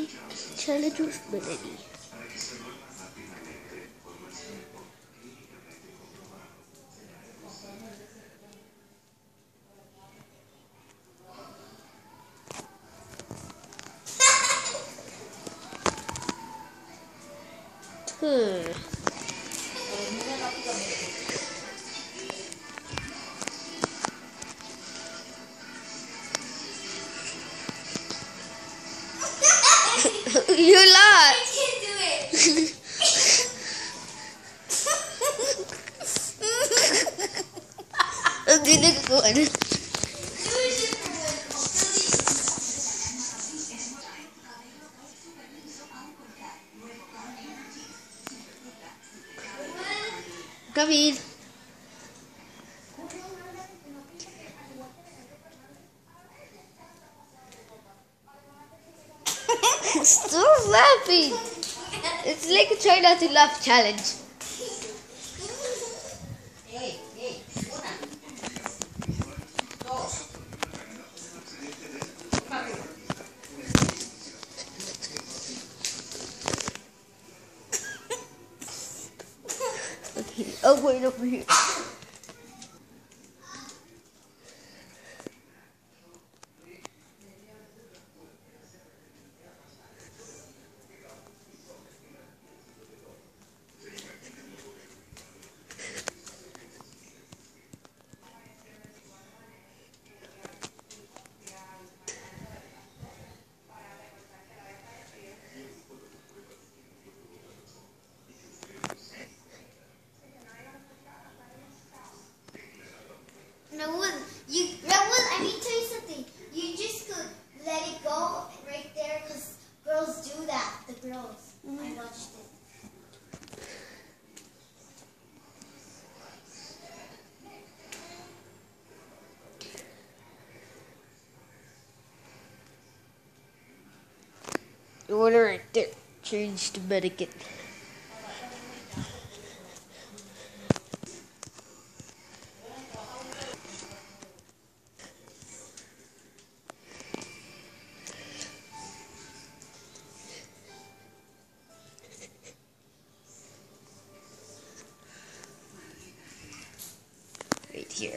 challenge with Melanie. You laugh. I can't do it. Hindi na ko ano. Come in. Stop laughing. It's like a try not to laugh challenge. Okay, oh wait, over here. Raul, I need to tell you something. You just could let it go right there because girls do that. The girls. I watched it. You want to right there. Change to Manicane. Right here.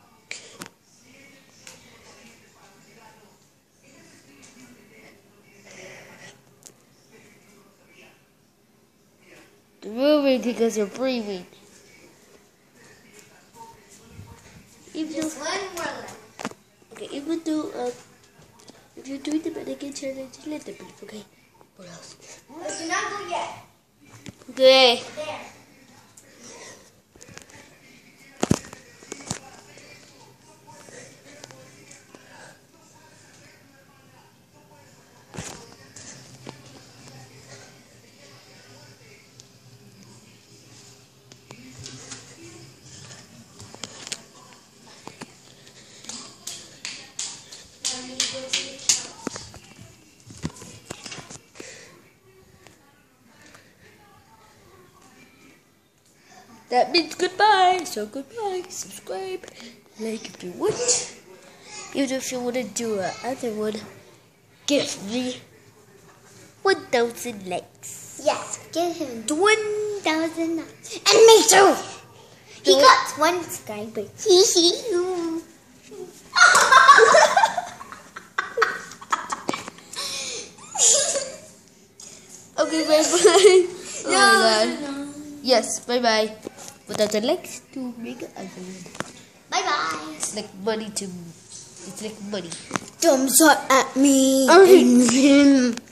You're moving because you're breathing. Just one more left. Okay, even though if you're doing the Manicane challenge, let them breathe, okay? What else? But do not go yet. Okay. There. That means goodbye. So goodbye. Subscribe. Like if you want. Even if you want to do another one, give me 1,000 likes. Yes, give him 1,000 likes. And me too. He got 1 subscriber. Okay, bye-bye. Oh No, my God. no. Yes, bye-bye. 1,000 likes to make a island. Bye-bye. It's like money to... It's like money. Thumbs up at me. And him.